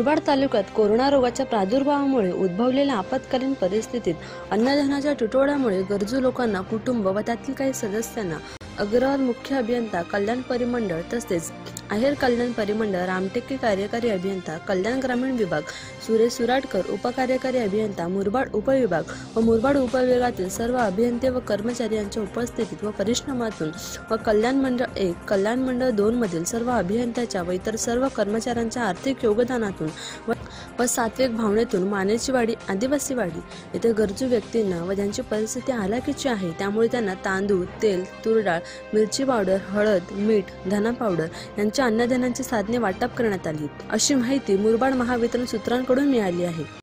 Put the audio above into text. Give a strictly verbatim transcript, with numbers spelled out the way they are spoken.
मुरबाड तालुक्यात कोरोना रोगाच्या प्रादुर्भावामुळे उद्भवलेल्या आपत्कालीन परिस्थितीत अन्नधान्याच्या तुटवड्यामुळे गरजू लोकांना, कुटुंब व त्यातील काही सदस्यांना अग्रवाल मुख्य अभियंता कल्याण परिमंडळ तसेच आहेर कल्याण परिमंडळ, रामटेके कार्यकारी अभियंता कल्याण ग्रामीण विभाग, सुरेश सुराडकर उपकार्यकारी अभियंता मुरबाड उपविभाग व मुरबाड उपविभागातील सर्व अभियंते व कर्मचारी यांच्या उपस्थितीत व परिश्रमातून व कल्याण मंडळ एक, कल्याण मंडळ दोन मधील सर्व अभियंत्याच्या व इतर सर्व कर्मचाऱ्यांच्या आर्थिक योगदानातून व व सात्विक भावनेतून मानेची वाडी, आदिवासी वाडी येथे गरजू व्यक्तींना व ज्यांची परिस्थिती हालाकीची आहे त्यामुळे त्यांना तांदूळ, तेल, तूर डाळ, मिरची पावडर, हळद, मीठ, धना पावडर यांच्या अन्नधान्याची साधने वाटप करण्यात आली, अशी माहिती मुरबाड महावितरण सूत्रांकडून मिळाली आहे।